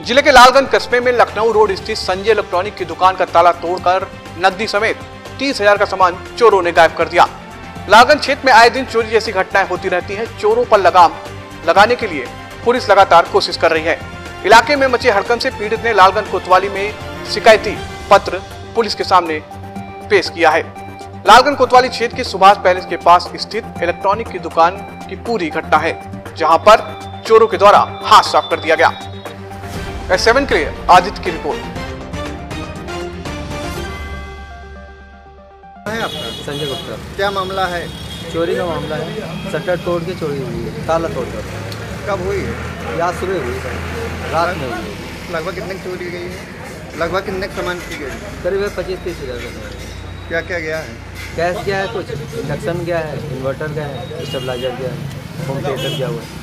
जिले के लालगंज कस्बे में लखनऊ रोड स्थित संजय इलेक्ट्रॉनिक की दुकान का ताला तोड़कर नकदी समेत 30,000 का सामान चोरों ने गायब कर दिया। लालगंज क्षेत्र में आए दिन चोरी जैसी घटनाएं होती रहती हैं। चोरों पर लगाम लगाने के लिए पुलिस लगातार कोशिश कर रही है। इलाके में मचे हड़कंप से पीड़ित ने लालगंज कोतवाली में शिकायती पत्र पुलिस के सामने पेश किया है। लालगंज कोतवाली क्षेत्र के सुभाष पैलेस के पास स्थित इलेक्ट्रॉनिक की दुकान की पूरी घटना है, जहां पर चोरों के द्वारा हाथ साफ कर दिया गया। S7 के लिए आदित्य की रिपोर्ट। है आपका संजय गुप्ता। क्या मामला है? चोरी का मामला है। शटर तोड़ के चोरी हुई है, ताला तोड़कर। कब हुई है? आज सुबह हुई है, रात में हुई है। लगभग कितने की चोरी गई है? लगभग कितने का सामान की गई? करीब 25-30 हज़ार का सामान। क्या क्या गया है? कैश गया है, कुछ इंडक्शन गया है, इन्वर्टर गया है, स्टेबलाइजर गया है, होम थिएटर गया हुआ है।